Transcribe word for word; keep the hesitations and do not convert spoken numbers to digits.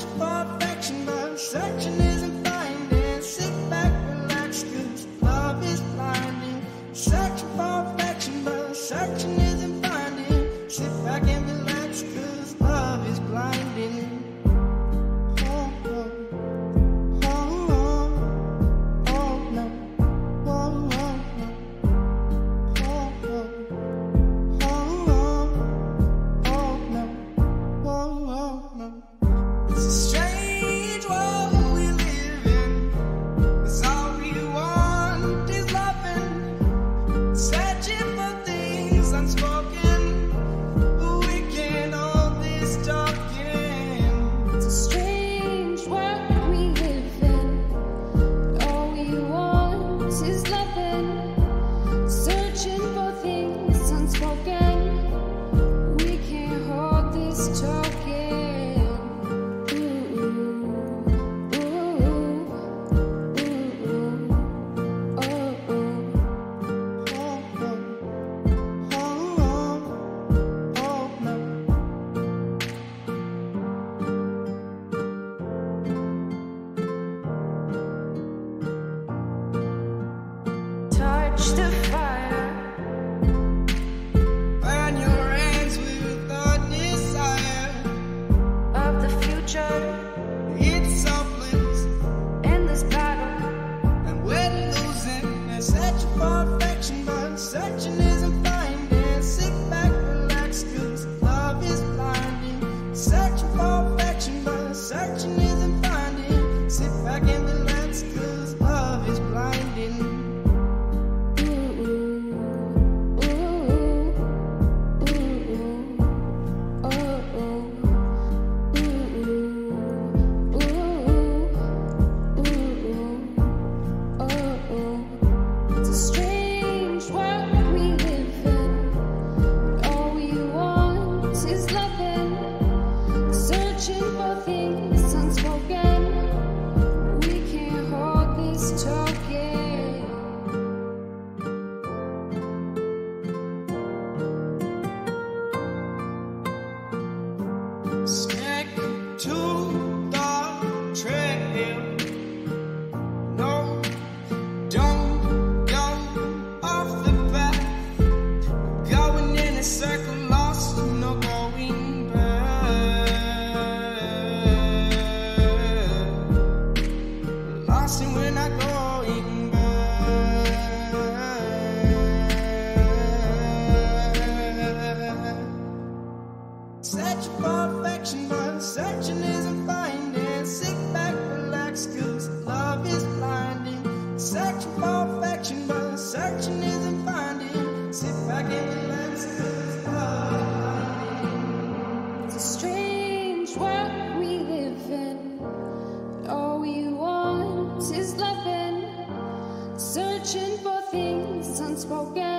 Searching for affection, but searching isn't finding. Sit back, relax, cause love is blinding. Searching for affection, but searching isn't finding. Sit back and relax, cause love is blinding. The fire, burn your hands with the desire of the future. It's so bliss In this battle, and we're losing. And searching for affection, but searching isn't finding. Sit back, relax, cause love is blinding. Searching for affection, but searching isn't finding. Sit back and relax, cause love is blinding. Stick to the trail. No, don't go off the path. Going in a circle, lost, no going back. Lost and we're not going back. Searching for affection, but searching isn't finding. Sit back, relax, cause love is blinding. Searching for affection, but searching isn't finding. Sit back and relax, cause love is blinding. it's a strange world we live in. All we want is loving, searching for things unspoken.